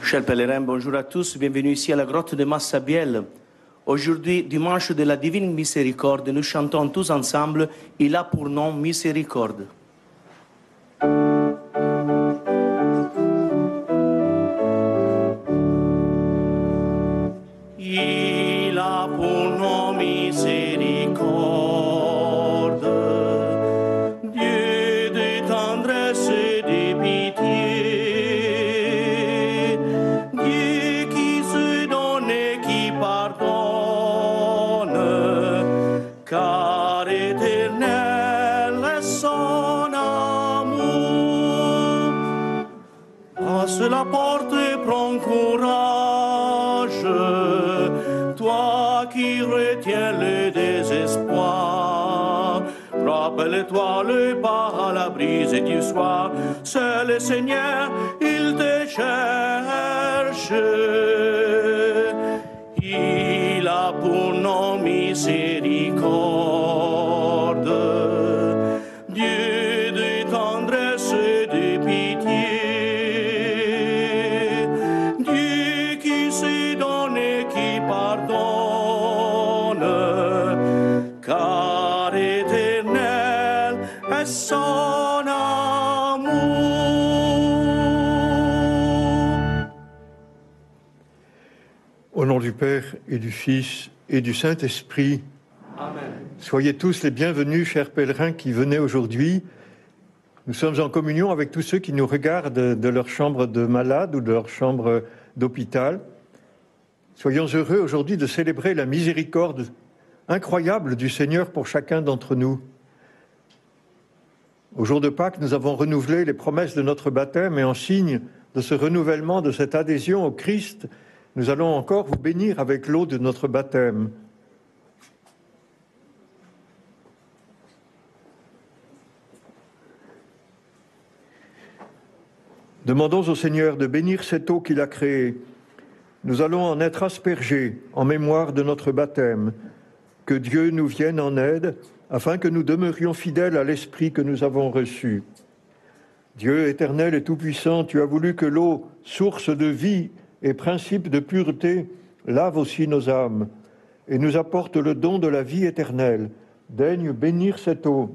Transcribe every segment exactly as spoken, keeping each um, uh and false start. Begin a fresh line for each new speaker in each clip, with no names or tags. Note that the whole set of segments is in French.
Chers pèlerins, bonjour à tous, bienvenue ici à la grotte de Massabielle. Aujourd'hui, dimanche de la Divine Miséricorde, nous chantons tous ensemble « Il a pour nom Miséricorde ». Il a pour nom Miséricorde, Dieu de tendresse et de pitié, Dieu qui se donne et qui pardonne, car éternel est son amour. Passe la porte et prends courage, toi qui retiens le désespoir, rappelle-toi le pas à la brise du soir, c'est le Seigneur, il te cherche. Il a pour nom miséricorde, Dieu de tendresse et de pitié, Dieu qui se donne et qui pardonne, car éternel est son amour.
Au nom du Père et du Fils et du Saint-Esprit,
Amen.
Soyez tous les bienvenus, chers pèlerins qui venez aujourd'hui. Nous sommes en communion avec tous ceux qui nous regardent de leur chambre de malade ou de leur chambre d'hôpital. Soyons heureux aujourd'hui de célébrer la miséricorde incroyable du Seigneur pour chacun d'entre nous. Au jour de Pâques, nous avons renouvelé les promesses de notre baptême et en signe de ce renouvellement, de cette adhésion au Christ, nous allons encore vous bénir avec l'eau de notre baptême. Demandons au Seigneur de bénir cette eau qu'il a créée. Nous allons en être aspergés en mémoire de notre baptême. Que Dieu nous vienne en aide afin que nous demeurions fidèles à l'Esprit que nous avons reçu. Dieu éternel et tout-puissant, tu as voulu que l'eau, source de vie et principe de pureté, lave aussi nos âmes et nous apporte le don de la vie éternelle. Daigne bénir cette eau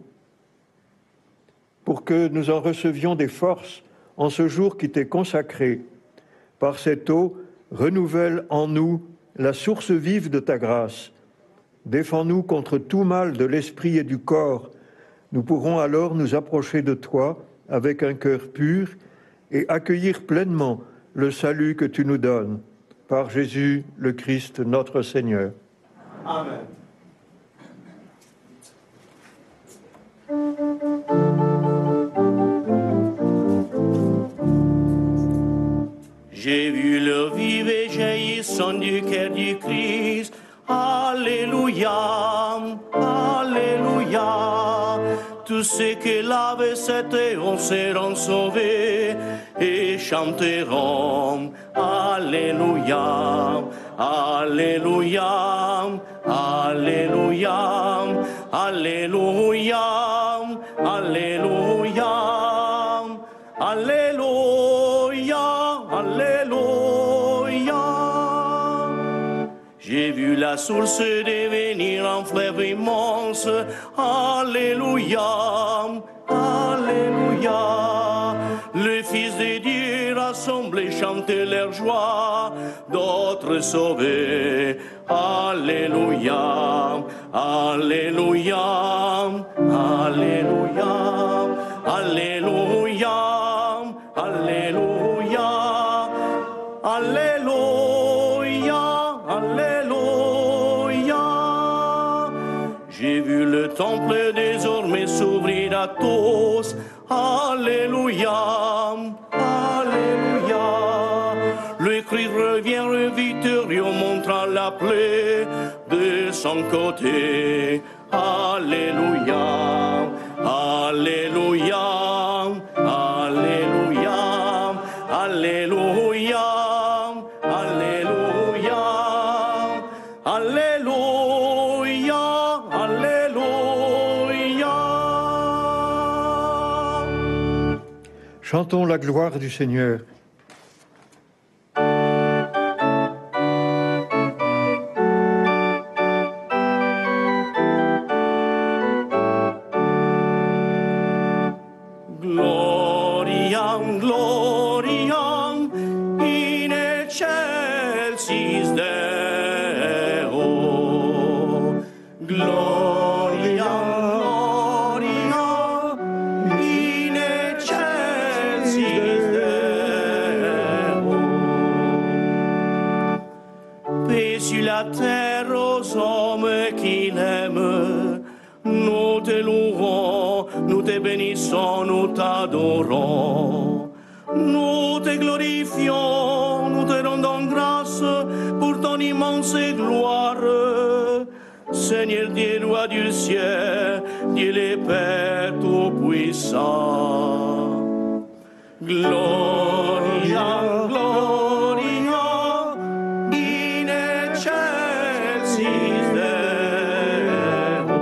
pour que nous en recevions des forces en ce jour qui t'est consacré. Par cette eau, renouvelle en nous la source vive de ta grâce. Défends-nous contre tout mal de l'esprit et du corps. Nous pourrons alors nous approcher de toi avec un cœur pur et accueillir pleinement le salut que tu nous donnes. Par Jésus, le Christ, notre Seigneur.
Amen. J'ai vu le vive et jaillissant du cœur du Christ. Alléluia, Alléluia. Tous ceux qui lavent cette eau seront sauvés et chanteront Alléluia, Alléluia, Alléluia, Alléluia, Alléluia, Alléluia, Alléluia. J'ai vu la source devenir un fleuve immense. Alléluia, Alléluia. Le Fils de Dieu rassemblé chantait leur joie, d'autres sauvés. Alléluia, Alléluia, Alléluia, Alléluia, Alléluia, Alléluia, Alléluia. J'ai vu le temple désormais s'ouvrir à tous. Alléluia, Alléluia. Le Christ revient victorieux, montrant la plaie de son côté. Alléluia, Alléluia, Alléluia, Alléluia, Alléluia, Alléluia, Alléluia.
Chantons la gloire du Seigneur.
Père aux hommes qu'il aime. Nous te louons, nous te bénissons, nous t'adorons. Nous te glorifions, nous te rendons grâce pour ton immense gloire. Seigneur Dieu, roi du ciel, Dieu le Père Tout-Puissant. Gloria, gloria, in excelsis Deo.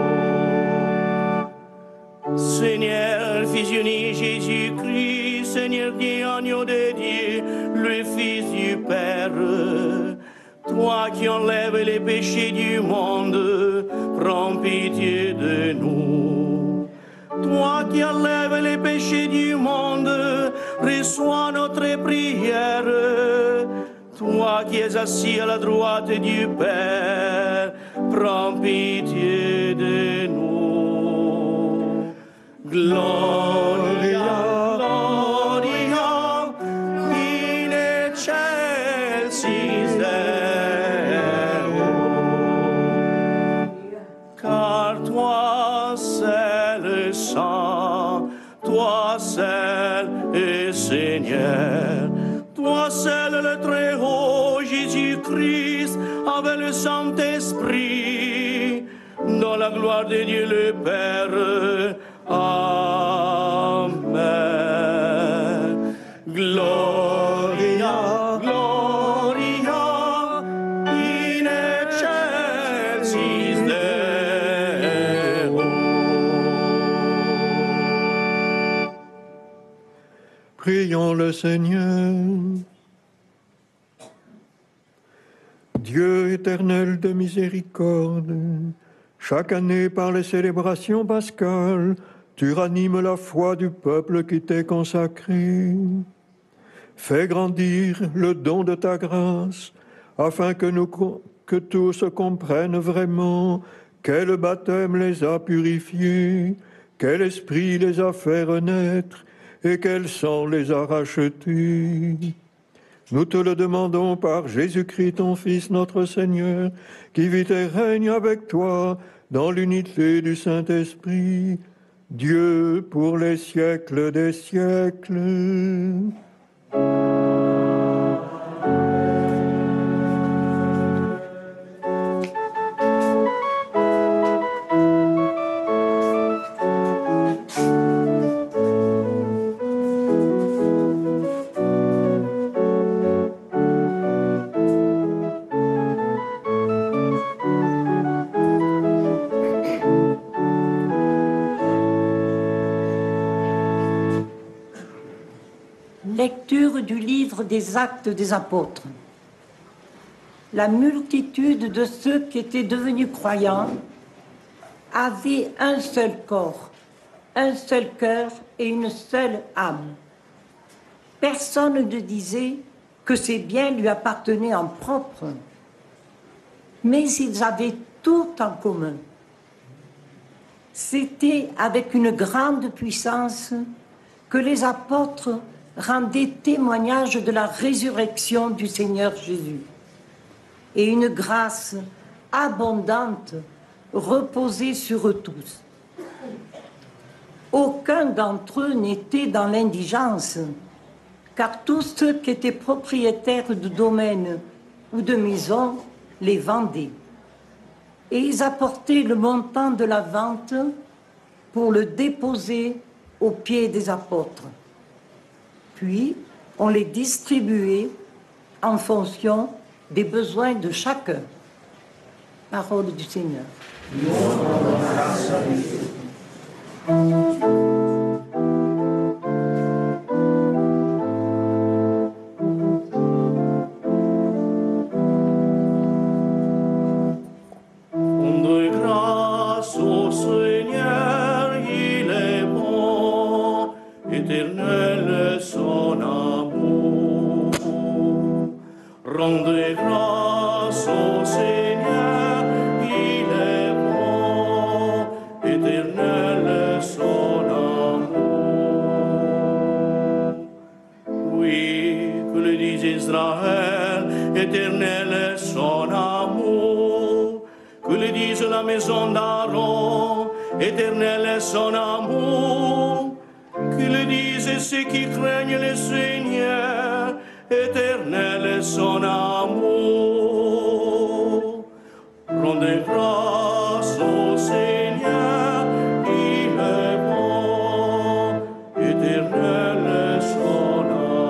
Seigneur, Fils unique Jésus-Christ, Seigneur Dieu, agneau de Dieu, le Fils du Père, toi qui enlèves les péchés du monde, prends pitié de nous. Toi qui enlèves les péchés du monde, reçois notre prière. Toi qui es assis à la droite du Père, prends pitié de nous. Gloria, gloria, in excelsis Deo. Car toi c'est le Saint, toi seul est Seigneur, toi seul le Très-Haut, Jésus-Christ, avec le Saint-Esprit, dans la gloire de Dieu le Père. Amen. Gloria, gloria, in excelsis Deo.
Prions le Seigneur. Dieu éternel de miséricorde, chaque année par les célébrations pascales, tu ranimes la foi du peuple qui t'est consacré. Fais grandir le don de ta grâce, afin que, nous, que tous comprennent vraiment quel baptême les a purifiés, quel esprit les a fait renaître et quel sang les a rachetés. Nous te le demandons par Jésus-Christ, ton Fils, notre Seigneur, qui vit et règne avec toi dans l'unité du Saint-Esprit, Dieu pour les siècles des siècles.
Lecture du livre des Actes des Apôtres. La multitude de ceux qui étaient devenus croyants avait un seul corps, un seul cœur et une seule âme. Personne ne disait que ses biens lui appartenaient en propre, mais ils avaient tout en commun. C'était avec une grande puissance que les apôtres rendaient témoignage de la résurrection du Seigneur Jésus. Et une grâce abondante reposait sur eux tous. Aucun d'entre eux n'était dans l'indigence, car tous ceux qui étaient propriétaires de domaines ou de maisons les vendaient. Et ils apportaient le montant de la vente pour le déposer aux pieds des apôtres. Puis, on les distribuait en fonction des besoins de chacun. Parole du Seigneur.
Rendre grâce au Seigneur, il est bon, éternel son amour. Rendez grâce au Seigneur, il est bon, éternel son amour. Oui, que le dise Israël, éternel son amour. dise la maison d'Aaron, éternel est son amour. Que le disent ceux qui craignent le Seigneur, éternel est son amour. Rendez grâce au Seigneur, il est bon, éternel est son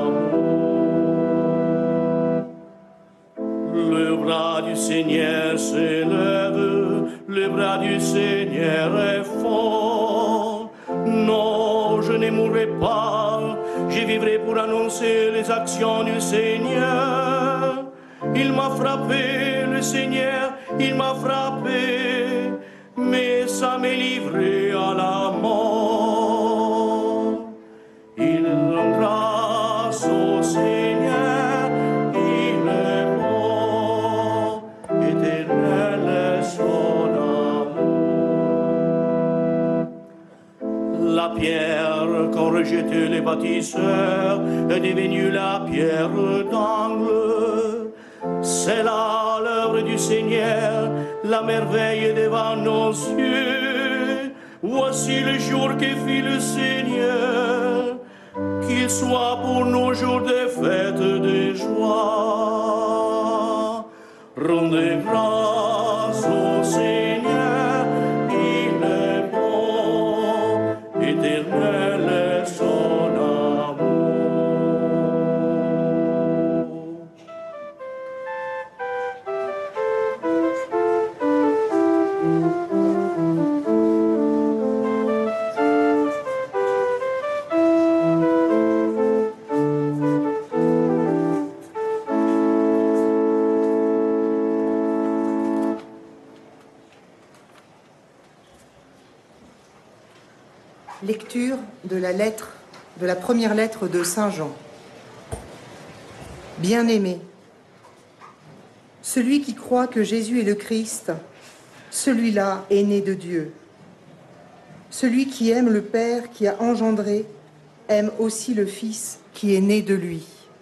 amour. Le bras du Seigneur s'élève, le bras du Seigneur est fort. Non, je ne mourrai pas, je vivrai pour annoncer les actions du Seigneur. Il m'a frappé, le Seigneur, il m'a frappé, mais ça m'est livré à la mort. Il rend grâce au Seigneur, il est bon, éternel est son amour. La pierre qu'ont rejetée les bâtisseurs est devenue la pierre d'angle. C'est là l'œuvre du Seigneur, la merveille devant nos yeux. Voici le jour que fit le Seigneur, qu'il soit pour nos jours de fête de joie. Rendez grâce au Seigneur, il est bon, éternel est son amour.
Lecture de la lettre, de la première lettre de Saint Jean. Bien-aimé, celui qui croit que Jésus est le Christ, celui-là est né de Dieu. Celui qui aime le Père qui a engendré, aime aussi le Fils qui est né de lui.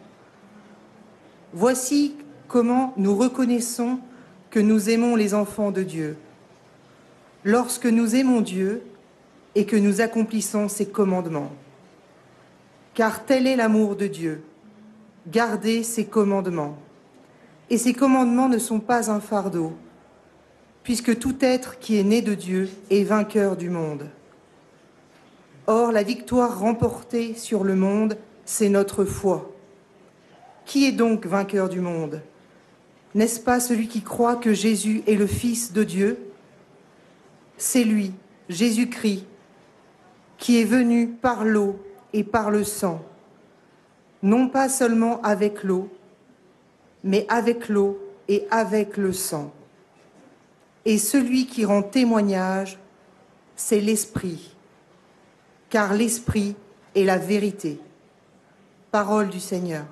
Voici comment nous reconnaissons que nous aimons les enfants de Dieu. Lorsque nous aimons Dieu, et que nous accomplissons ses commandements. Car tel est l'amour de Dieu, garder ses commandements. Et ces commandements ne sont pas un fardeau, puisque tout être qui est né de Dieu est vainqueur du monde. Or, la victoire remportée sur le monde, c'est notre foi. Qui est donc vainqueur du monde? N'est-ce pas celui qui croit que Jésus est le Fils de Dieu? C'est lui, Jésus-Christ, qui est venu par l'eau et par le sang, non pas seulement avec l'eau, mais avec l'eau et avec le sang. Et celui qui rend témoignage, c'est l'Esprit, car l'Esprit est la vérité. Parole du Seigneur.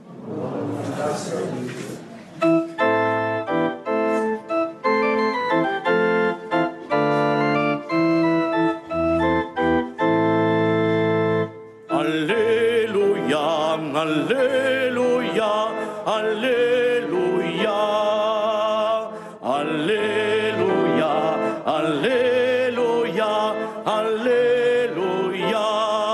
Alléluia, Alléluia, Alléluia, Alléluia, Alléluia.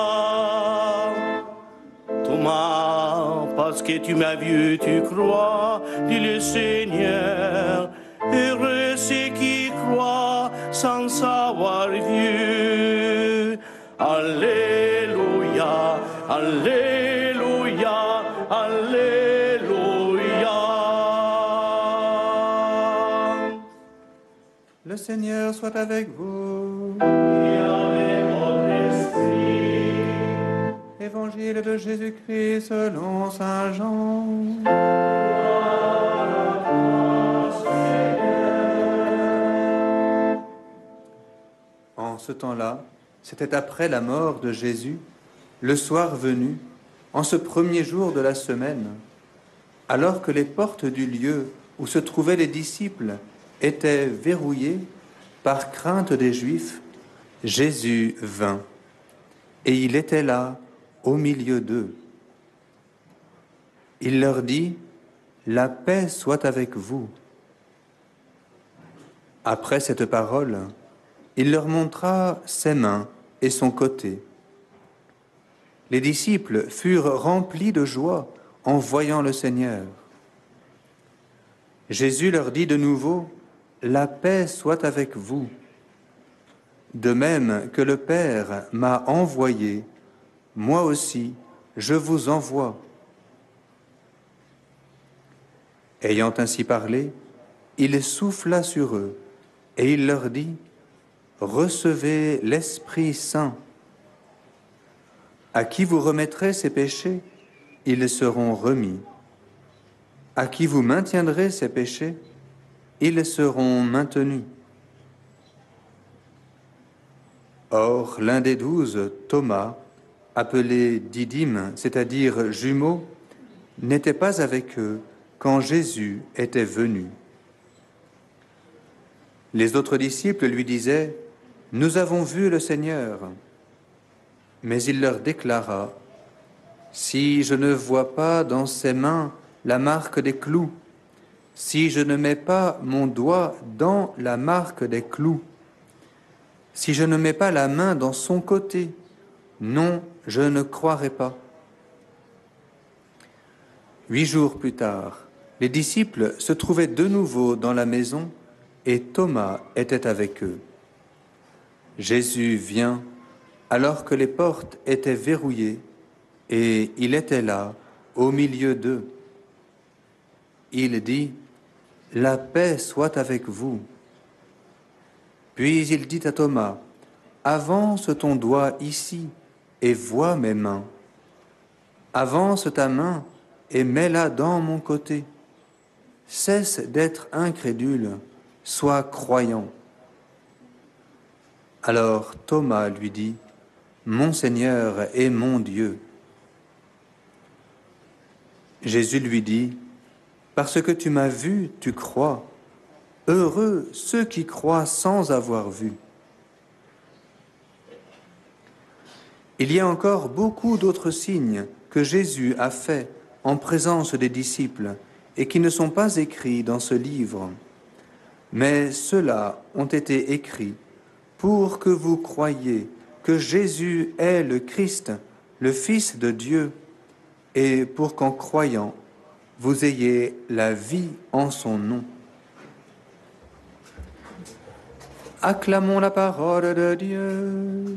Thomas, parce que tu m'as vu, tu crois, dit le Seigneur. Heureux ceux qui croient sans avoir vu. Alléluia, Alléluia, Alléluia.
Le Seigneur soit avec vous.
Et avec votre esprit.
Évangile de Jésus-Christ selon Saint Jean. En ce temps-là, c'était après la mort de Jésus, le soir venu, en ce premier jour de la semaine, alors que les portes du lieu où se trouvaient les disciples étaient verrouillées par crainte des Juifs, Jésus vint, et il était là, au milieu d'eux. Il leur dit, « La paix soit avec vous. » Après cette parole, il leur montra ses mains et son côté. Les disciples furent remplis de joie en voyant le Seigneur. Jésus leur dit de nouveau, « La paix soit avec vous. De même que le Père m'a envoyé, moi aussi je vous envoie. » Ayant ainsi parlé, il souffla sur eux et il leur dit, « Recevez l'Esprit Saint. À qui vous remettrez ces péchés, ils seront remis. À qui vous maintiendrez ces péchés, ils seront maintenus. » Or, l'un des douze, Thomas, appelé Didyme, c'est-à-dire jumeau, n'était pas avec eux quand Jésus était venu. Les autres disciples lui disaient, « Nous avons vu le Seigneur. » Mais il leur déclara, « Si je ne vois pas dans ses mains la marque des clous, si je ne mets pas mon doigt dans la marque des clous, si je ne mets pas la main dans son côté, non, je ne croirai pas. » Huit jours plus tard, les disciples se trouvaient de nouveau dans la maison et Thomas était avec eux. Jésus vient alors que les portes étaient verrouillées et il était là, au milieu d'eux. Il dit, « La paix soit avec vous. » Puis il dit à Thomas, « Avance ton doigt ici et vois mes mains. Avance ta main et mets-la dans mon côté. Cesse d'être incrédule, sois croyant. » Alors Thomas lui dit, « Mon Seigneur et mon Dieu. » Jésus lui dit, « Parce que tu m'as vu, tu crois. Heureux ceux qui croient sans avoir vu. » Il y a encore beaucoup d'autres signes que Jésus a faits en présence des disciples et qui ne sont pas écrits dans ce livre. Mais ceux-là ont été écrits pour que vous croyiez que Jésus est le Christ, le Fils de Dieu, et pour qu'en croyant, vous ayez la vie en son nom. Acclamons la parole de Dieu.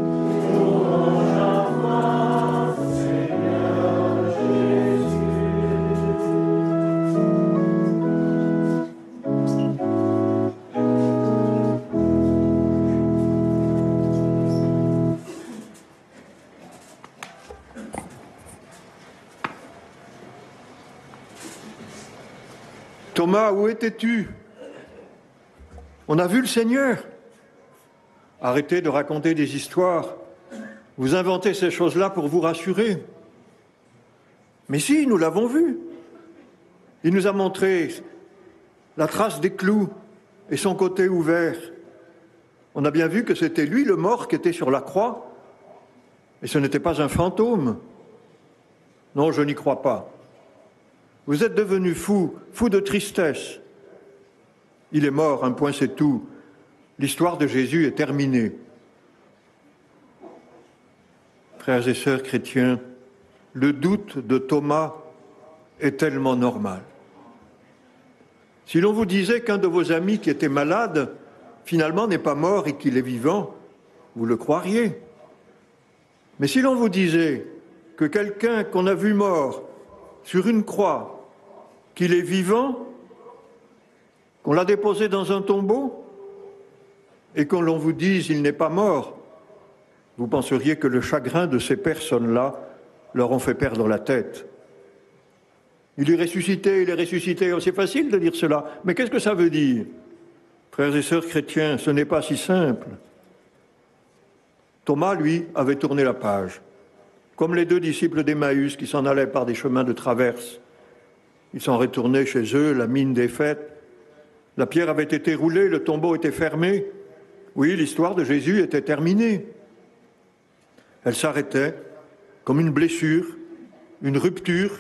Thomas, où étais-tu? On a vu le Seigneur. Arrêtez de raconter des histoires. Vous inventez ces choses-là pour vous rassurer. Mais si, nous l'avons vu. Il nous a montré la trace des clous et son côté ouvert. On a bien vu que c'était lui, le mort, qui était sur la croix. Et ce n'était pas un fantôme. Non, je n'y crois pas. Vous êtes devenus fous, fous de tristesse. Il est mort, un point c'est tout. L'histoire de Jésus est terminée. Frères et sœurs chrétiens, le doute de Thomas est tellement normal. Si l'on vous disait qu'un de vos amis qui était malade, finalement n'est pas mort et qu'il est vivant, vous le croiriez. Mais si l'on vous disait que quelqu'un qu'on a vu mort sur une croix, qu'il est vivant, qu'on l'a déposé dans un tombeau, et qu'on l'on vous dise il n'est pas mort, vous penseriez que le chagrin de ces personnes-là leur ont fait perdre la tête. Il est ressuscité, il est ressuscité, oh, c'est facile de dire cela, mais qu'est-ce que ça veut dire? Frères et sœurs chrétiens, ce n'est pas si simple. Thomas, lui, avait tourné la page, comme les deux disciples d'Emmaüs qui s'en allaient par des chemins de traverse. Ils s'en retournaient chez eux, la mine défaite. La pierre avait été roulée, le tombeau était fermé. Oui, l'histoire de Jésus était terminée. Elle s'arrêtait comme une blessure, une rupture.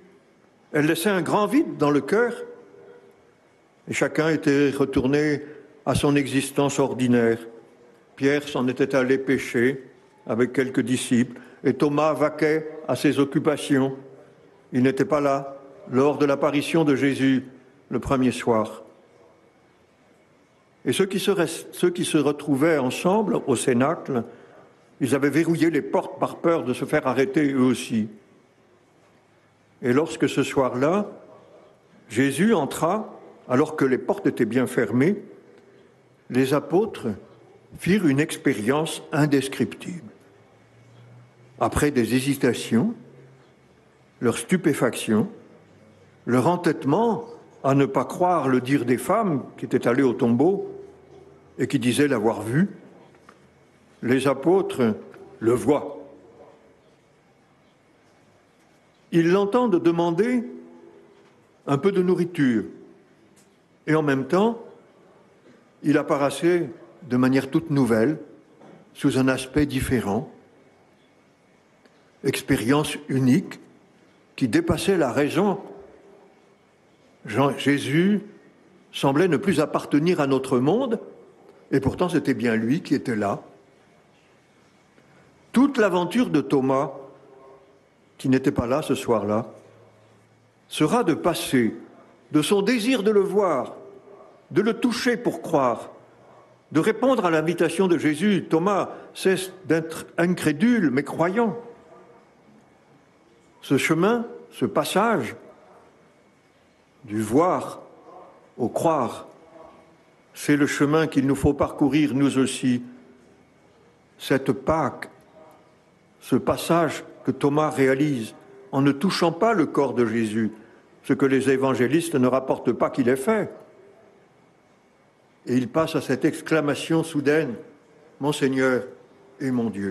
Elle laissait un grand vide dans le cœur. Et chacun était retourné à son existence ordinaire. Pierre s'en était allé pêcher avec quelques disciples et Thomas vaquait à ses occupations. Il n'était pas là lors de l'apparition de Jésus le premier soir. Et ceux qui se, rest... ceux qui se retrouvaient ensemble au cénacle, ils avaient verrouillé les portes par peur de se faire arrêter eux aussi. Et lorsque ce soir-là, Jésus entra, alors que les portes étaient bien fermées, les apôtres firent une expérience indescriptible. Après des hésitations, leur stupéfaction, leur entêtement à ne pas croire le dire des femmes qui étaient allées au tombeau et qui disaient l'avoir vu, les apôtres le voient. Ils l'entendent demander un peu de nourriture et en même temps, il apparaissait de manière toute nouvelle, sous un aspect différent, expérience unique qui dépassait la raison. Jean, Jésus semblait ne plus appartenir à notre monde, et pourtant c'était bien lui qui était là. Toute l'aventure de Thomas, qui n'était pas là ce soir-là, sera de passer de son désir de le voir, de le toucher pour croire, de répondre à l'invitation de Jésus. Thomas cesse d'être incrédule, mais croyant. Ce chemin, ce passage, du voir au croire, c'est le chemin qu'il nous faut parcourir nous aussi. Cette Pâque, ce passage que Thomas réalise en ne touchant pas le corps de Jésus, ce que les évangélistes ne rapportent pas qu'il ait fait. Et il passe à cette exclamation soudaine, « Mon Seigneur et mon Dieu ».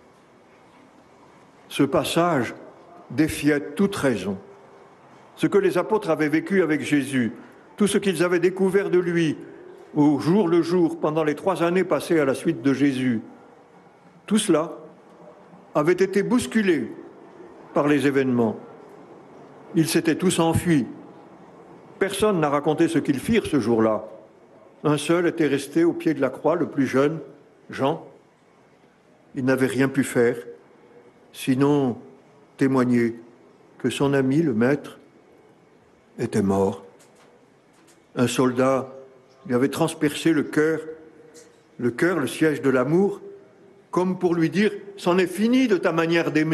Ce passage défiait toute raison. Ce que les apôtres avaient vécu avec Jésus, tout ce qu'ils avaient découvert de lui au jour le jour pendant les trois années passées à la suite de Jésus, tout cela avait été bousculé par les événements. Ils s'étaient tous enfuis. Personne n'a raconté ce qu'ils firent ce jour-là. Un seul était resté au pied de la croix, le plus jeune, Jean. Il n'avait rien pu faire, sinon témoigner que son ami, le maître, était mort. Un soldat lui avait transpercé le cœur, le cœur, le siège de l'amour, comme pour lui dire « c'en est fini de ta manière d'aimer ».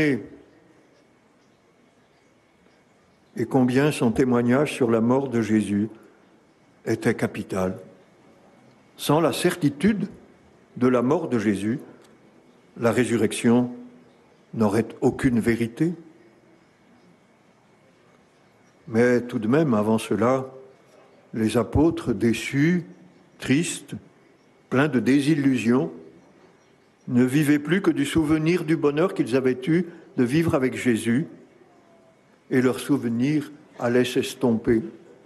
Et combien son témoignage sur la mort de Jésus était capital. Sans la certitude de la mort de Jésus, la résurrection n'aurait aucune vérité. Mais tout de même, avant cela, les apôtres déçus, tristes, pleins de désillusions, ne vivaient plus que du souvenir du bonheur qu'ils avaient eu de vivre avec Jésus, et leur souvenir allait s'estomper.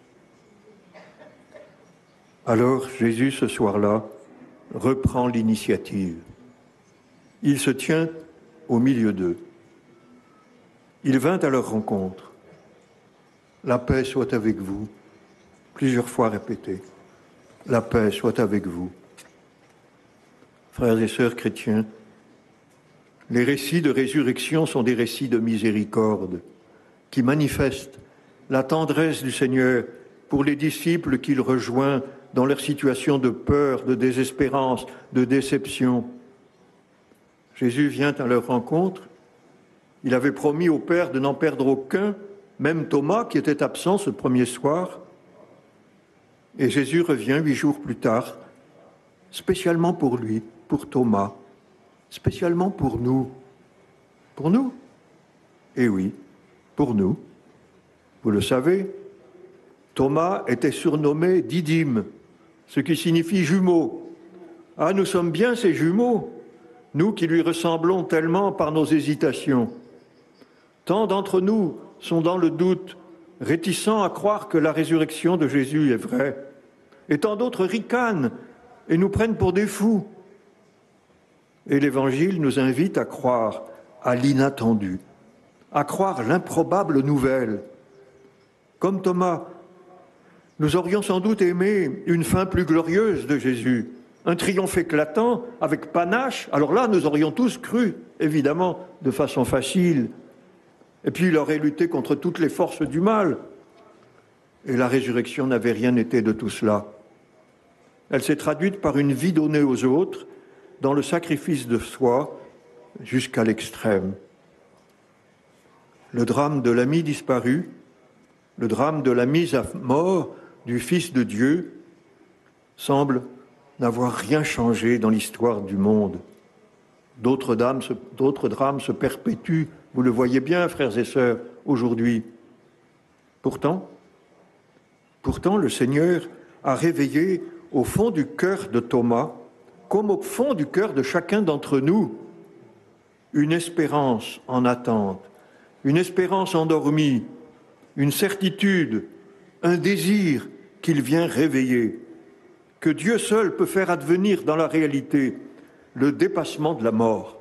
Alors Jésus, ce soir-là, reprend l'initiative. Il se tient au milieu d'eux. Il vint à leur rencontre. La paix soit avec vous. Plusieurs fois répété. La paix soit avec vous. Frères et sœurs chrétiens, les récits de résurrection sont des récits de miséricorde qui manifestent la tendresse du Seigneur pour les disciples qu'il rejoint dans leur situation de peur, de désespérance, de déception. Jésus vient à leur rencontre. Il avait promis au Père de n'en perdre aucun, même Thomas qui était absent ce premier soir. Et Jésus revient huit jours plus tard, spécialement pour lui, pour Thomas, spécialement pour nous. Pour nous? Eh oui, pour nous. Vous le savez, Thomas était surnommé Didyme, ce qui signifie jumeau. Ah, nous sommes bien ces jumeaux, nous qui lui ressemblons tellement par nos hésitations. Tant d'entre nous sont dans le doute, réticents à croire que la résurrection de Jésus est vraie. Et tant d'autres ricanent et nous prennent pour des fous. Et l'Évangile nous invite à croire à l'inattendu, à croire l'improbable nouvelle. Comme Thomas, Nous aurions sans doute aimé une fin plus glorieuse de Jésus, un triomphe éclatant, avec panache. Alors là, nous aurions tous cru, évidemment, de façon facile. Et puis il aurait lutté contre toutes les forces du mal. Et la résurrection n'avait rien été de tout cela. Elle s'est traduite par une vie donnée aux autres, dans le sacrifice de soi, jusqu'à l'extrême. Le drame de l'ami disparu, le drame de la mise à mort du Fils de Dieu, semble n'avoir rien changé dans l'histoire du monde. D'autres drames, d'autres drames se perpétuent, vous le voyez bien, frères et sœurs, aujourd'hui. Pourtant, pourtant, le Seigneur a réveillé au fond du cœur de Thomas, comme au fond du cœur de chacun d'entre nous, une espérance en attente, une espérance endormie, une certitude, un désir qu'il vient réveiller, que Dieu seul peut faire advenir dans la réalité le dépassement de la mort.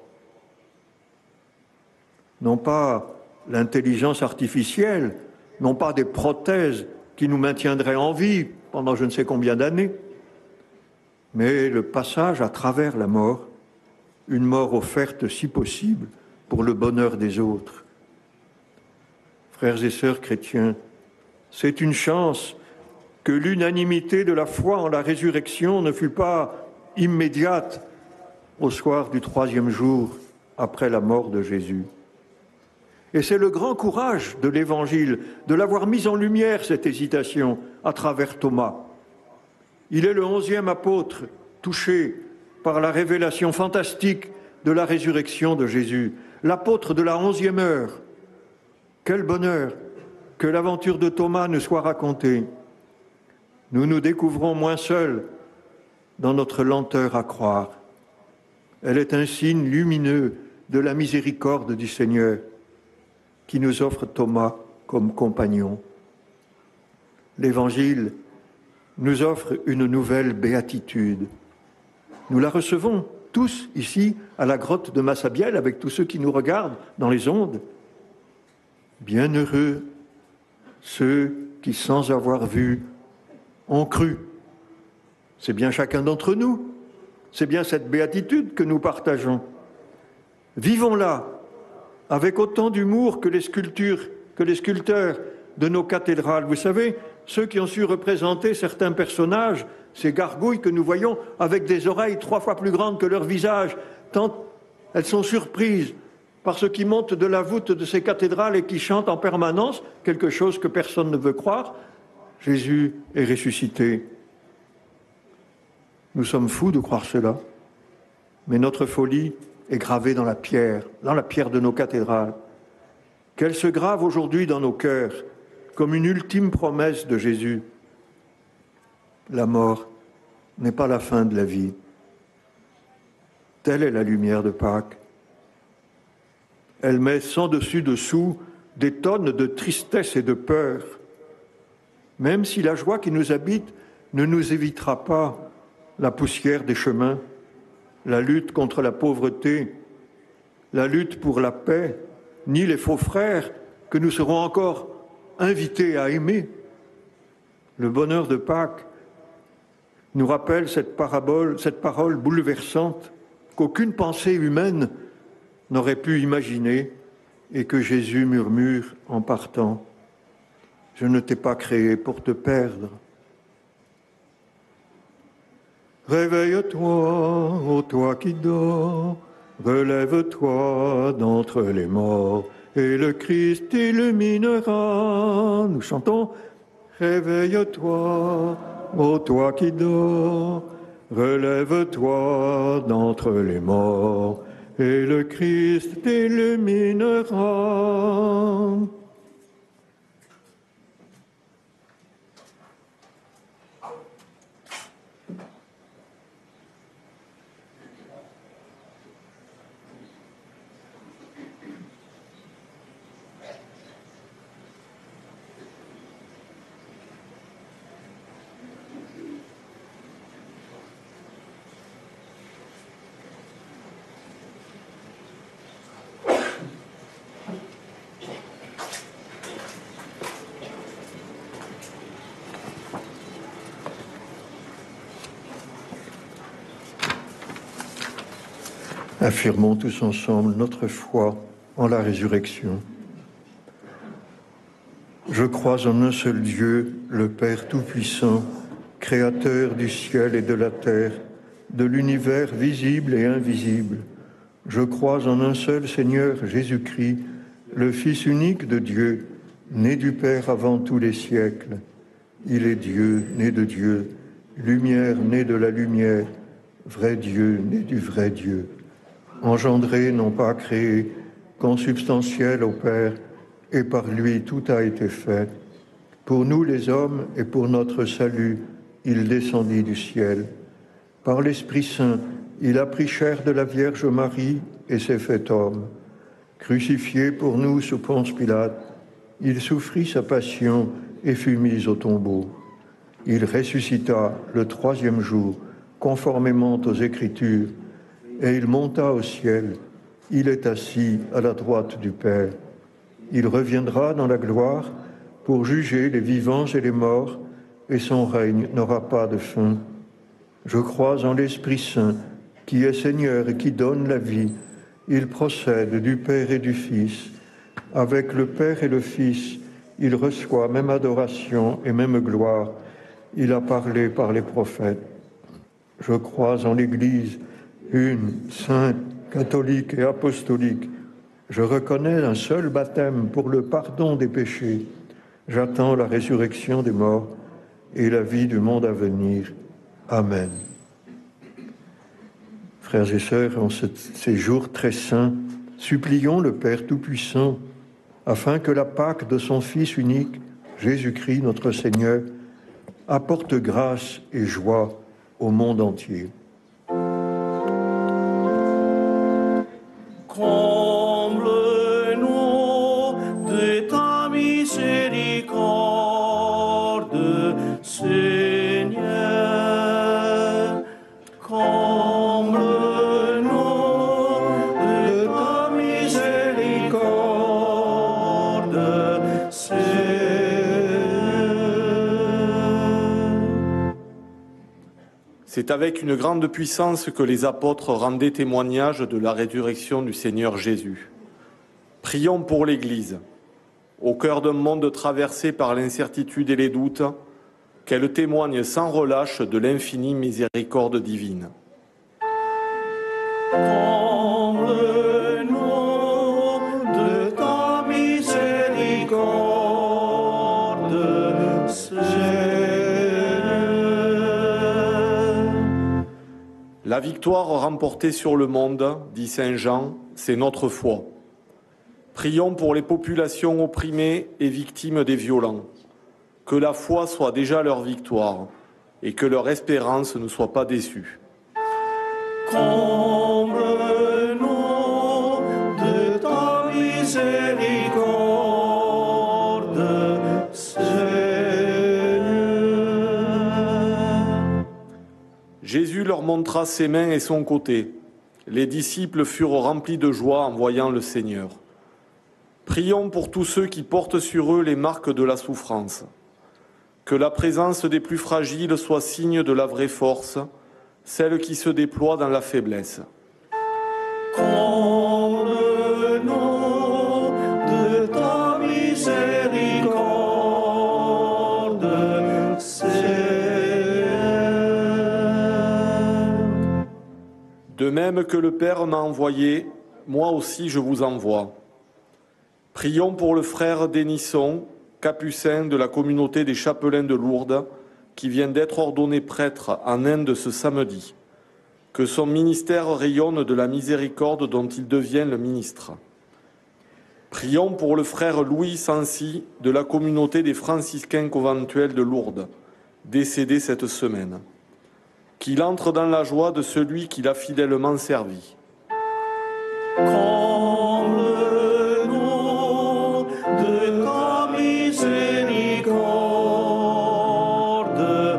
Non pas l'intelligence artificielle, non pas des prothèses qui nous maintiendraient en vie pendant je ne sais combien d'années, mais le passage à travers la mort, une mort offerte si possible pour le bonheur des autres. Frères et sœurs chrétiens, c'est une chance que l'unanimité de la foi en la résurrection ne fut pas immédiate au soir du troisième jour après la mort de Jésus. Et c'est le grand courage de l'Évangile de l'avoir mise en lumière, cette hésitation, à travers Thomas. Il est le onzième apôtre touché par la révélation fantastique de la résurrection de Jésus, l'apôtre de la onzième heure. Quel bonheur que l'aventure de Thomas nous soit racontée. Nous nous découvrons moins seuls dans notre lenteur à croire. Elle est un signe lumineux de la miséricorde du Seigneur qui nous offre Thomas comme compagnon. L'Évangile nous offre une nouvelle béatitude. Nous la recevons tous ici à la grotte de Massabielle avec tous ceux qui nous regardent dans les ondes. Bienheureux ceux qui, sans avoir vu, ont cru. C'est bien chacun d'entre nous. C'est bien cette béatitude que nous partageons. Vivons-la avec autant d'humour que les sculptures, que les sculpteurs de nos cathédrales. Vous savez, ceux qui ont su représenter certains personnages, ces gargouilles que nous voyons avec des oreilles trois fois plus grandes que leur visage, tant elles sont surprises par ce qui monte de la voûte de ces cathédrales et qui chantent en permanence quelque chose que personne ne veut croire. Jésus est ressuscité. Nous sommes fous de croire cela, mais notre folie est gravée dans la pierre, dans la pierre de nos cathédrales. Qu'elle se grave aujourd'hui dans nos cœurs comme une ultime promesse de Jésus. La mort n'est pas la fin de la vie. Telle est la lumière de Pâques. Elle met sans dessus-dessous des tonnes de tristesse et de peur, même si la joie qui nous habite ne nous évitera pas la poussière des chemins, la lutte contre la pauvreté, la lutte pour la paix, ni les faux frères que nous serons encore invités à aimer. Le bonheur de Pâques nous rappelle cette parabole, cette parole bouleversante qu'aucune pensée humaine n'aurait pu imaginer et que Jésus murmure en partant. Je ne t'ai pas créé pour te perdre. Réveille-toi, ô toi qui dors, relève-toi d'entre les morts, et le Christ illuminera. Nous chantons. Réveille-toi, ô toi qui dors, relève-toi d'entre les morts, et le Christ illuminera. Affirmons tous ensemble notre foi en la résurrection. Je crois en un seul Dieu, le Père Tout-Puissant, Créateur du ciel et de la terre, de l'univers visible et invisible. Je crois en un seul Seigneur Jésus-Christ, le Fils unique de Dieu, né du Père avant tous les siècles. Il est Dieu, né de Dieu, lumière née de la lumière, vrai Dieu, né du vrai Dieu. Engendré, non pas créé, consubstantiel au Père, et par lui tout a été fait. Pour nous les hommes et pour notre salut, il descendit du ciel. Par l'Esprit Saint, il a pris chair de la Vierge Marie et s'est fait homme. Crucifié pour nous sous Ponce Pilate, il souffrit sa passion et fut mis au tombeau. Il ressuscita le troisième jour, conformément aux Écritures, et il monta au ciel. Il est assis à la droite du Père. Il reviendra dans la gloire pour juger les vivants et les morts, et son règne n'aura pas de fin. Je crois en l'Esprit Saint, qui est Seigneur et qui donne la vie. Il procède du Père et du Fils. Avec le Père et le Fils, il reçoit même adoration et même gloire. Il a parlé par les prophètes. Je crois en l'Église, une, sainte, catholique et apostolique. Je reconnais un seul baptême pour le pardon des péchés. J'attends la résurrection des morts et la vie du monde à venir. Amen. Frères et sœurs, en ce, ces jours très saints, supplions le Père Tout-Puissant afin que la Pâque de son Fils unique, Jésus-Christ notre Seigneur, apporte grâce et joie au monde entier.
Comble-nous de ta miséricorde, Seigneur. Comble-nous de ta miséricorde, Seigneur.
C'est avec une grande puissance que les apôtres rendaient témoignage de la résurrection du Seigneur Jésus. Prions pour l'Église, au cœur d'un monde traversé par l'incertitude et les doutes, qu'elle témoigne sans relâche de l'infinie miséricorde divine.
Comble-nous de ta miséricorde, Seigneur.
La victoire remportée sur le monde, dit saint Jean, c'est notre foi. Prions pour les populations opprimées et victimes des violents. Que la foi soit déjà leur victoire et que leur espérance ne soit pas déçue.
Comble-nous de ta miséricorde, Seigneur.
Jésus leur montra ses mains et son côté. Les disciples furent remplis de joie en voyant le Seigneur. Prions pour tous ceux qui portent sur eux les marques de la souffrance. Que la présence des plus fragiles soit signe de la vraie force, celle qui se déploie dans la faiblesse.
Comble-nous de ta miséricorde, Seigneur.
De même que le Père m'a envoyé, moi aussi je vous envoie. Prions pour le frère Dénisson, capucin de la communauté des chapelains de Lourdes, qui vient d'être ordonné prêtre en Inde ce samedi. Que son ministère rayonne de la miséricorde dont il devient le ministre. Prions pour le frère Louis Sancy de la communauté des franciscains conventuels de Lourdes, décédé cette semaine. Qu'il entre dans la joie de celui qui l'a fidèlement servi.
Comble-nous de ta miséricorde,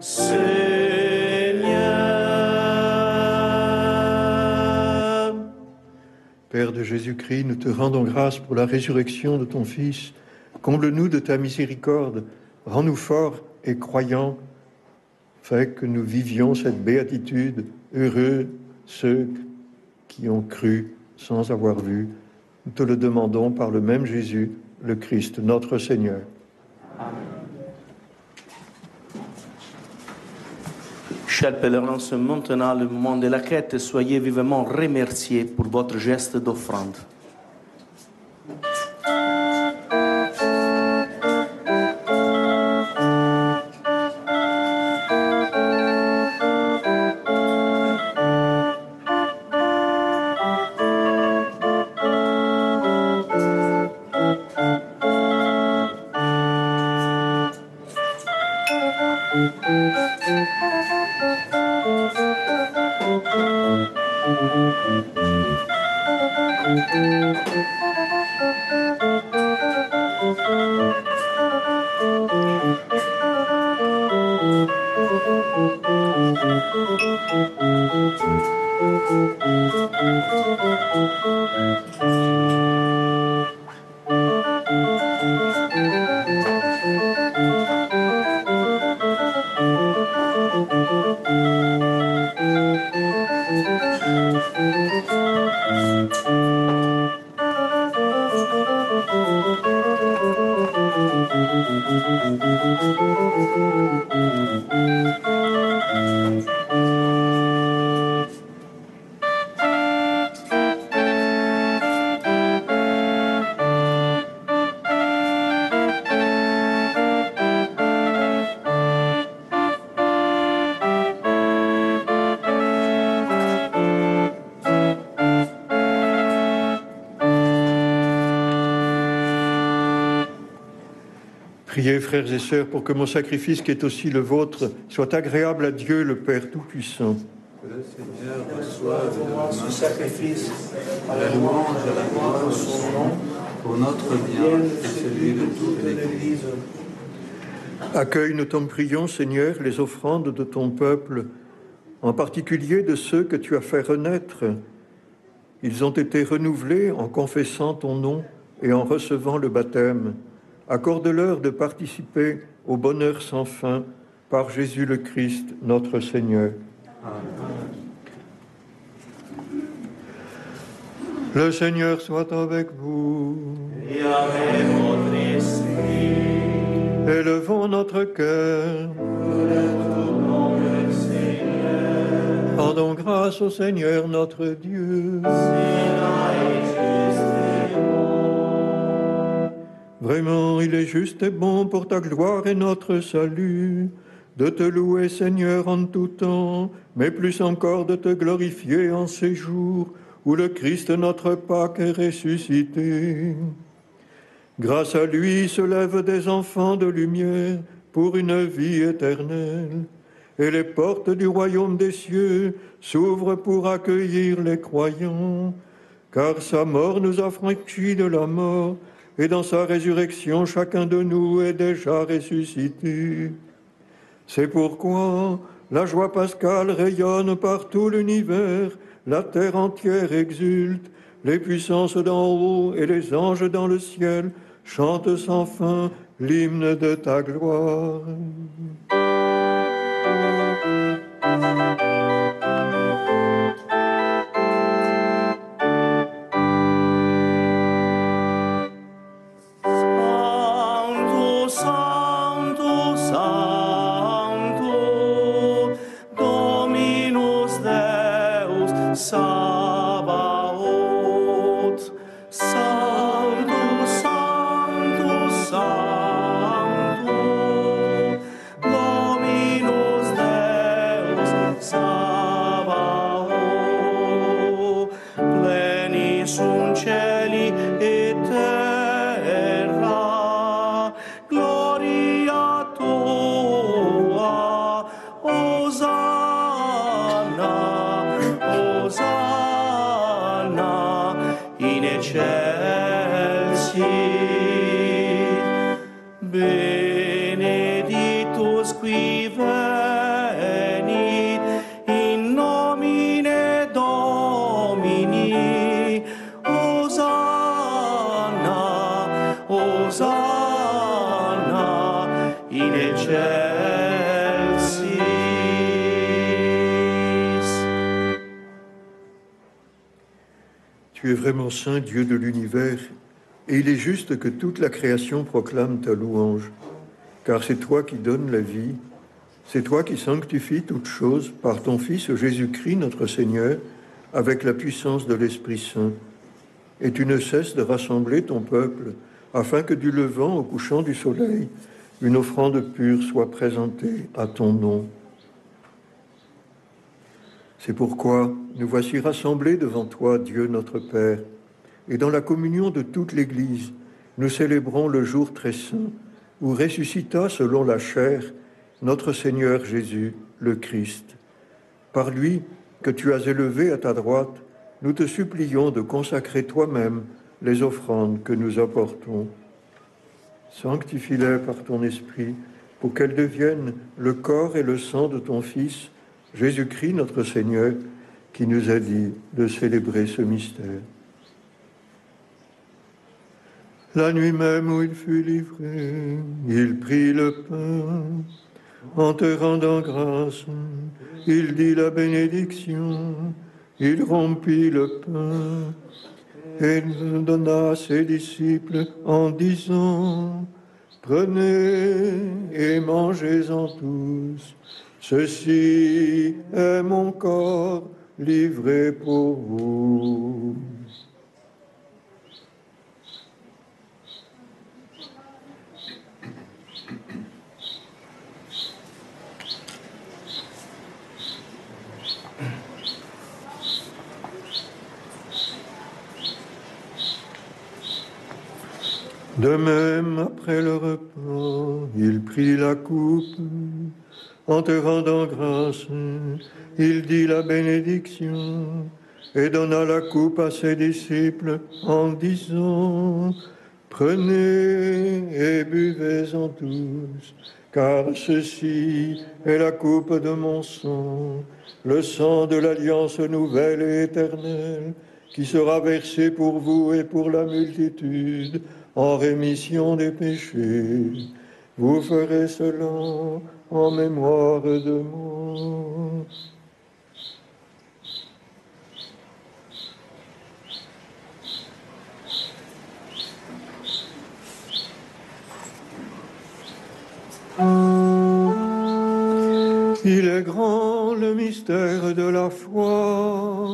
Seigneur.
Père de Jésus-Christ, nous te rendons grâce pour la résurrection de ton Fils. Comble-nous de ta miséricorde, rends-nous forts et croyants, afin que nous vivions cette béatitude, heureux ceux qui ont cru sans avoir vu. Nous te le demandons par le même Jésus, le Christ, notre Seigneur.
Chers pèlerins, c'est maintenant le moment de la quête. Soyez vivement remerciés pour votre geste d'offrande.
Priez, frères et sœurs, pour que mon sacrifice, qui est aussi le vôtre, soit agréable à Dieu, le Père Tout-Puissant.
Que le Seigneur reçoive de vos mains sacrifice à la louange et à la gloire de son nom, pour notre bien et celui de toute l'Église.
Accueille, nous t'en prions, Seigneur, les offrandes de ton peuple, en particulier de ceux que tu as fait renaître. Ils ont été renouvelés en confessant ton nom et en recevant le baptême. Accorde-leur de participer au bonheur sans fin par Jésus le Christ, notre Seigneur. Amen. Le Seigneur soit avec vous.
Et avec votre esprit.
Élevons notre cœur. Rendons grâce au Seigneur notre Dieu. Vraiment, il est juste et bon pour ta gloire et notre salut, de te louer, Seigneur, en tout temps, mais plus encore de te glorifier en ces jours où le Christ, notre Pâque, est ressuscité. Grâce à lui se lèvent des enfants de lumière pour une vie éternelle, et les portes du royaume des cieux s'ouvrent pour accueillir les croyants, car sa mort nous a franchis de la mort, et dans sa résurrection, chacun de nous est déjà ressuscité. C'est pourquoi la joie pascale rayonne par tout l'univers, la terre entière exulte, les puissances d'en haut et les anges dans le ciel chantent sans fin l'hymne de ta gloire.
Benedictus qui venit in nomine Domini, Hosanna, Hosanna in excelsis.
Tu es vraiment saint, Dieu de l'univers, et il est juste que toute la création proclame ta louange, car c'est toi qui donnes la vie, c'est toi qui sanctifies toutes choses par ton Fils Jésus-Christ, notre Seigneur, avec la puissance de l'Esprit Saint. Et tu ne cesses de rassembler ton peuple, afin que du levant au couchant du soleil, une offrande pure soit présentée à ton nom. C'est pourquoi nous voici rassemblés devant toi, Dieu notre Père, et dans la communion de toute l'Église, nous célébrons le jour très saint, où ressuscita selon la chair notre Seigneur Jésus, le Christ. Par lui, que tu as élevé à ta droite, nous te supplions de consacrer toi-même les offrandes que nous apportons. Sanctifie-les par ton Esprit, pour qu'elles deviennent le corps et le sang de ton Fils, Jésus-Christ notre Seigneur, qui nous a dit de célébrer ce mystère. La nuit même où il fut livré, il prit le pain. En te rendant grâce, il dit la bénédiction, il rompit le pain et le donna à ses disciples en disant: prenez et mangez-en tous, ceci est mon corps livré pour vous. De même, après le repas, il prit la coupe. En te rendant grâce, il dit la bénédiction et donna la coupe à ses disciples en disant: prenez et buvez-en tous, car ceci est la coupe de mon sang, le sang de l'alliance nouvelle et éternelle, qui sera versé pour vous et pour la multitude en rémission des péchés. Vous ferez cela en mémoire de moi. Il est grand le mystère de la foi.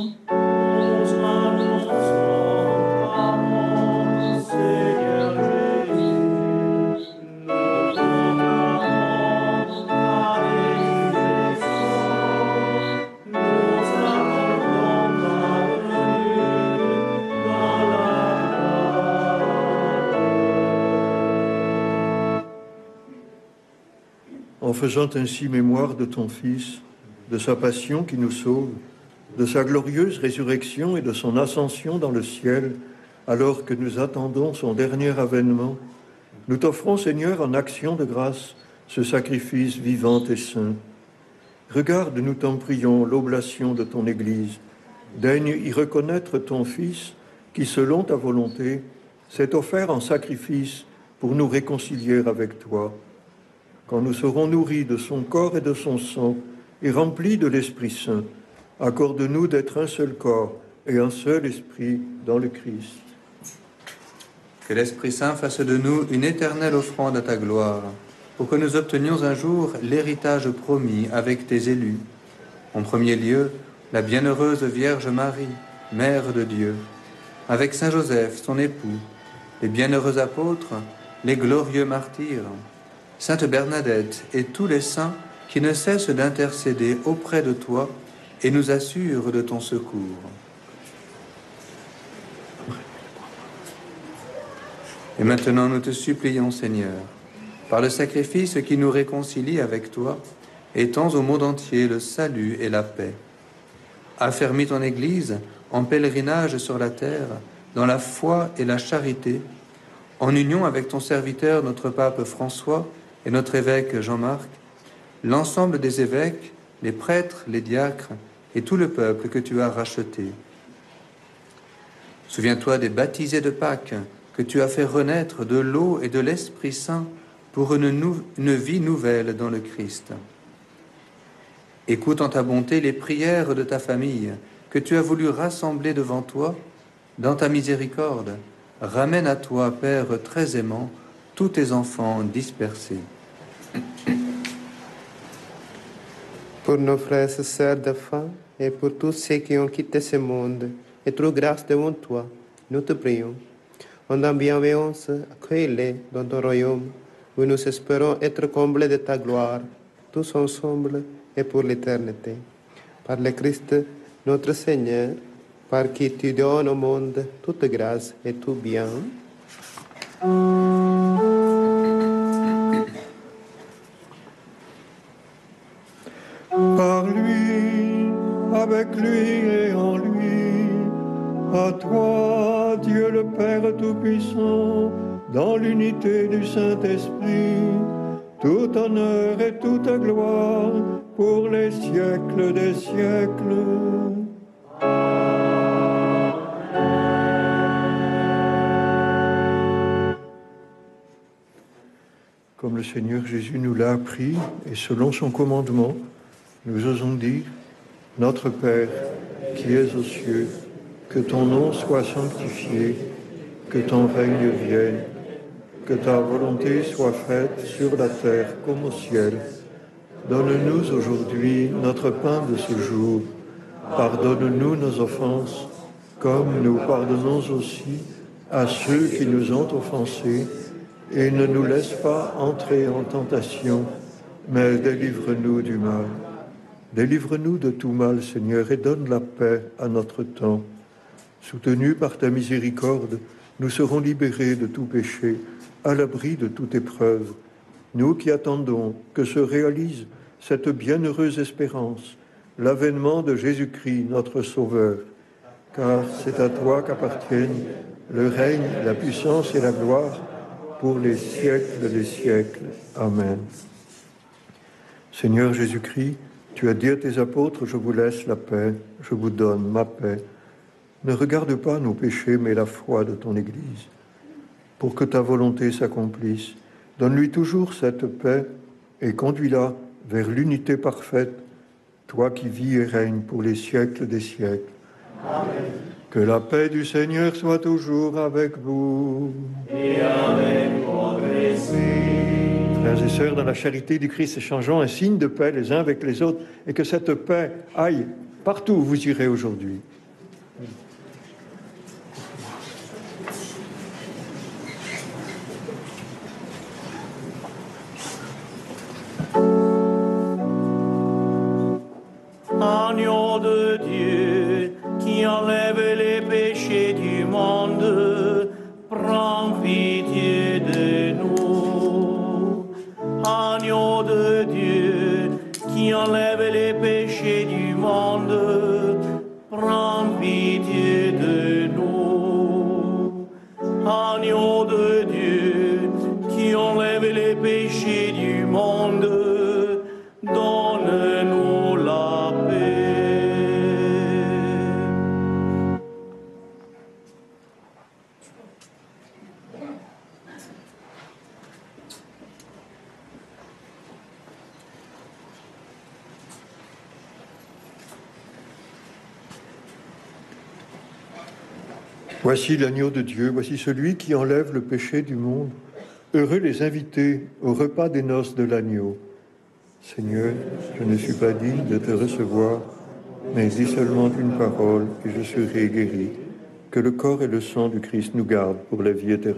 En faisant ainsi mémoire de ton Fils, de sa passion qui nous sauve, de sa glorieuse résurrection et de son ascension dans le ciel, alors que nous attendons son dernier avènement, nous t'offrons, Seigneur, en action de grâce, ce sacrifice vivant et saint. Regarde, nous t'en prions, l'oblation de ton Église. Daigne y reconnaître ton Fils, qui, selon ta volonté, s'est offert en sacrifice pour nous réconcilier avec toi. Quand nous serons nourris de son corps et de son sang et remplis de l'Esprit Saint, accorde-nous d'être un seul corps et un seul esprit dans le Christ.
Que l'Esprit Saint fasse de nous une éternelle offrande à ta gloire, pour que nous obtenions un jour l'héritage promis avec tes élus. En premier lieu, la bienheureuse Vierge Marie, Mère de Dieu, avec Saint Joseph, son époux, les bienheureux apôtres, les glorieux martyrs, Sainte Bernadette et tous les saints qui ne cessent d'intercéder auprès de toi et nous assurent de ton secours. Et maintenant nous te supplions, Seigneur, par le sacrifice qui nous réconcilie avec toi, étends au monde entier le salut et la paix. Affermis ton Église en pèlerinage sur la terre, dans la foi et la charité, en union avec ton serviteur, notre pape François, et notre évêque Jean-Marc, l'ensemble des évêques, les prêtres, les diacres et tout le peuple que tu as racheté. Souviens-toi des baptisés de Pâques que tu as fait renaître de l'eau et de l'Esprit Saint pour une, nou- une vie nouvelle dans le Christ. Écoute en ta bonté les prières de ta famille que tu as voulu rassembler devant toi Dans ta miséricorde, ramène à toi, Père très aimant, tous tes enfants dispersés.
Pour nos frères et sœurs de foi et pour tous ceux qui ont quitté ce monde et trouve grâce devant toi, nous te prions. En ta bienveillance, accueille-les dans ton royaume, où nous espérons être comblés de ta gloire, tous ensemble et pour l'éternité. Par le Christ, notre Seigneur, par qui tu donnes au monde toute grâce et tout bien.
Par lui, avec lui et en lui, à toi, Dieu le Père Tout-Puissant, dans l'unité du Saint-Esprit, tout honneur et toute gloire pour les siècles des siècles. Comme le Seigneur Jésus nous l'a appris, et selon son commandement, nous osons dire, Notre Père, qui es aux cieux, que ton nom soit sanctifié, que ton règne vienne, que ta volonté soit faite sur la terre comme au ciel. Donne-nous aujourd'hui notre pain de ce jour. Pardonne-nous nos offenses, comme nous pardonnons aussi à ceux qui nous ont offensés, et ne nous laisse pas entrer en tentation, mais délivre-nous du mal. Délivre-nous de tout mal, Seigneur, et donne la paix à notre temps. Soutenus par ta miséricorde, nous serons libérés de tout péché, à l'abri de toute épreuve. Nous qui attendons que se réalise cette bienheureuse espérance, l'avènement de Jésus-Christ, notre Sauveur. Car c'est à toi qu'appartiennent le règne, la puissance et la gloire pour les siècles des siècles. Amen. Seigneur Jésus-Christ, tu as dit à tes apôtres, je vous laisse la paix, je vous donne ma paix. Ne regarde pas nos péchés, mais la foi de ton Église. Pour que ta volonté s'accomplisse, donne-lui toujours cette paix et conduis-la vers l'unité parfaite, toi qui vis et règnes pour les siècles des siècles. Amen. Que la paix du Seigneur soit toujours avec vous.
Et avec votre esprit.
Frères et sœurs, dans la charité du Christ, échangeons un signe de paix les uns avec les autres et que cette paix aille partout où vous irez aujourd'hui.
Agneau de Dieu qui enlève les péchés du monde, prends pitié de nous. Agneau de Dieu qui enlève les péchés du monde, prends pitié de nous. Agneau de Dieu qui enlève les péchés du monde, donne-nous la paix.
Voici l'agneau de Dieu, voici celui qui enlève le péché du monde. Heureux les invités au repas des noces de l'agneau. Seigneur, je ne suis pas digne de te recevoir, mais dis seulement une parole et je serai guéri. Que le corps et le sang du Christ nous gardent pour la vie éternelle.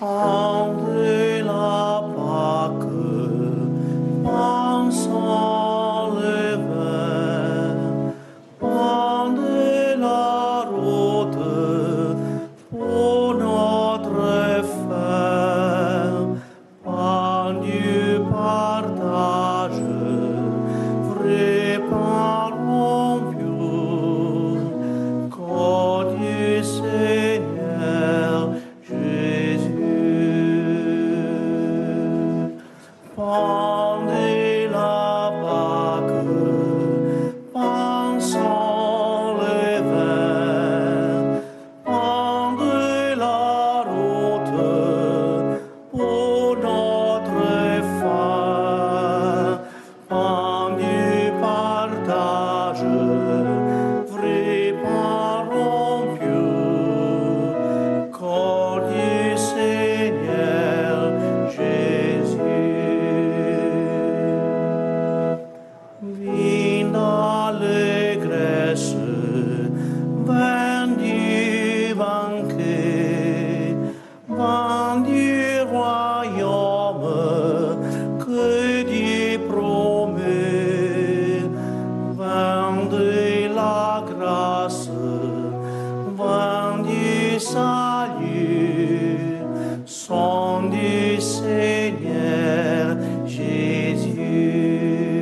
Pendez la Pâque, pensant le vin, pendez la route pour notre fin, pendu partage, vrai parlons più, qu'au du Seigneur Jésus. Pendez la Pâque, pensant le vin, pendez la route pour notre fin, pendu partage, vrai parlons più, qu'au du Seigneur Jésus. Vin d'allégresse, vin du banquet, vin du royaume que Dieu promet, vin de la grâce, vin du salut, son du Seigneur Jésus.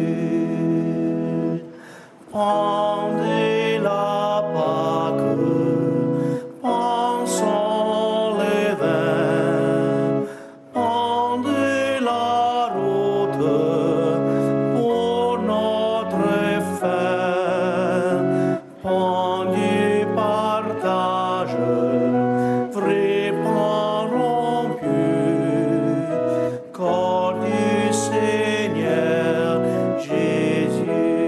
Pendez la Pâque, pensons le vin, pendez la route pour notre fin, pendu partage, vrai parlons più, qu'au du Seigneur Jésus.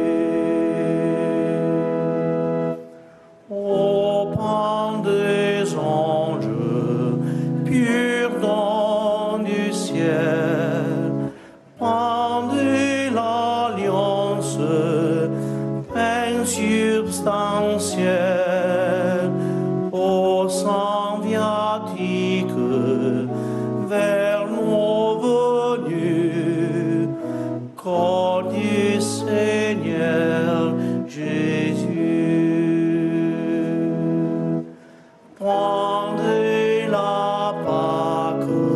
Ô pan des anges, pur don du ciel, pan de l'alliance, pain substantiel, ô sang viatique, vers nos venus, qu'au du Seigneur Jésus. Pendez la Pâque,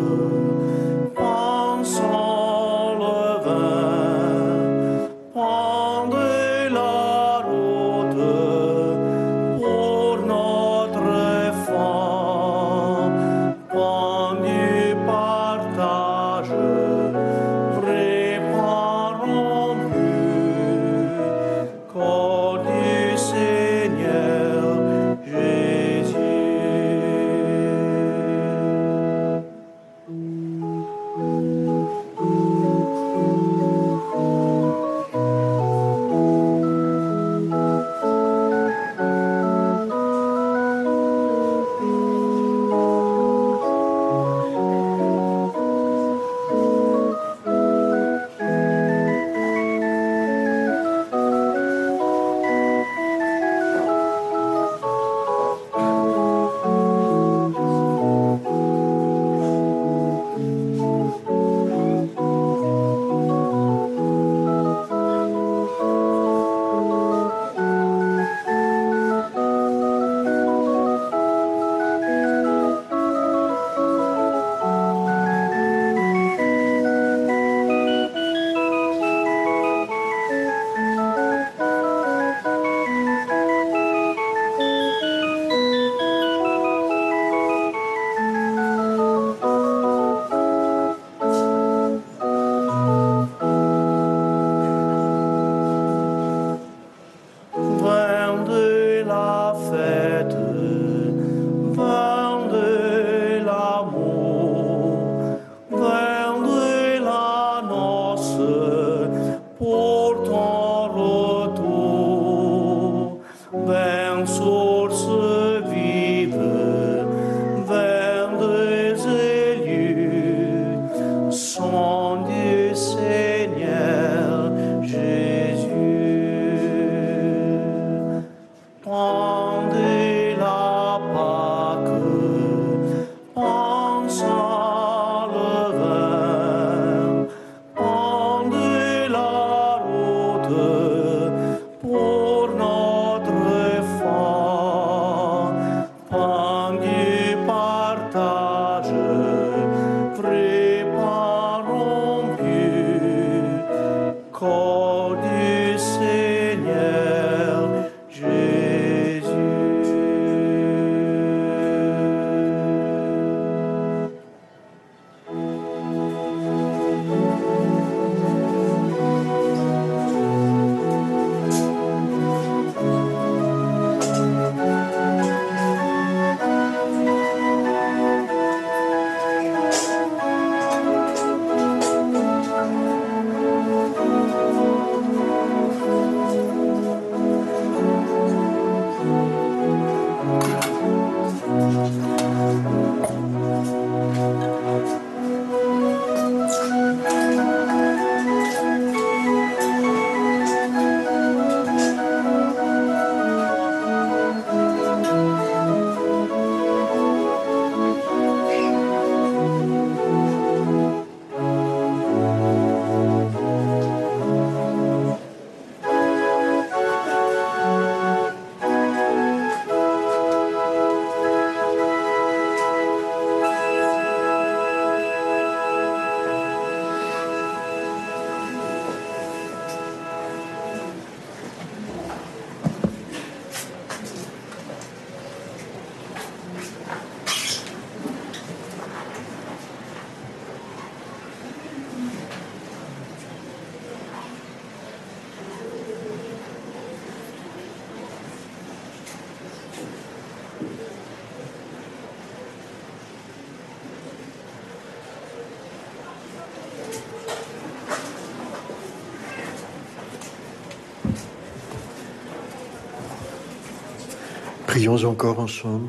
Prions encore ensemble.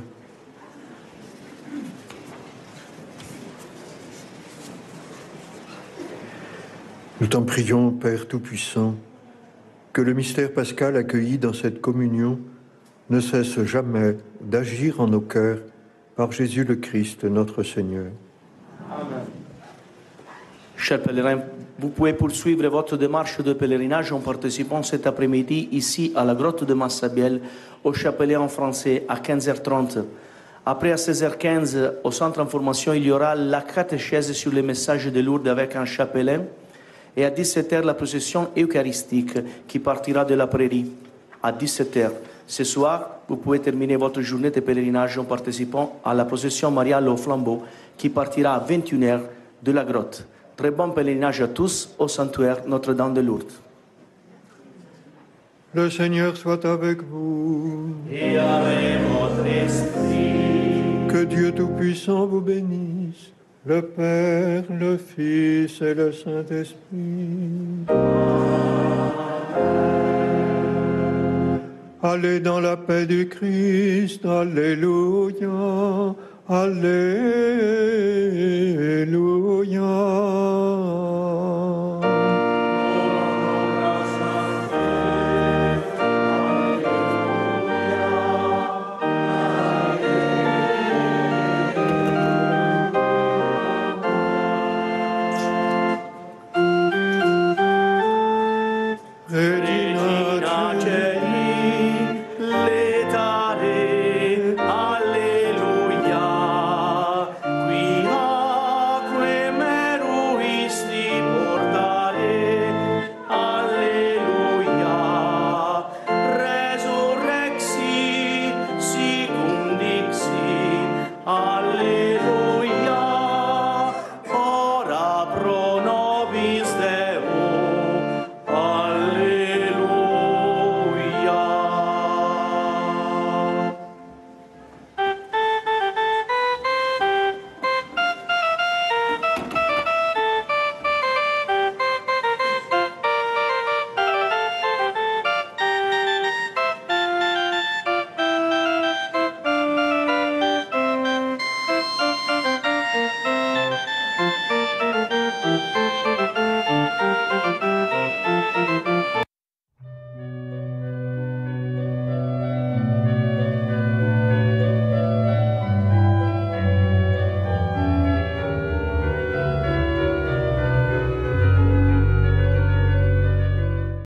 Nous t'en prions, Père Tout-Puissant, que le mystère pascal accueilli dans cette communion ne cesse jamais d'agir en nos cœurs par Jésus le Christ, notre Seigneur.
Amen. Chers pèlerins, vous pouvez poursuivre votre démarche de pèlerinage en participant cet après-midi ici à la grotte de Massabielle, au chapelet en français à quinze heures trente. Après, à seize heures quinze, au centre information, il y aura la catéchèse sur les messages de Lourdes avec un chapelet. Et à dix-sept heures, la procession eucharistique qui partira de la prairie. À dix-sept heures. Ce soir, vous pouvez terminer votre journée de pèlerinage en participant à la procession mariale au flambeau qui partira à vingt et une heures de la grotte. Très bon pèlerinage à tous au sanctuaire Notre-Dame de Lourdes.
Le Seigneur soit avec vous.
Et avec votre esprit.
Que Dieu Tout-Puissant vous bénisse, le Père, le Fils et le Saint-Esprit. Allez dans la paix du Christ. Alléluia. Alléluia.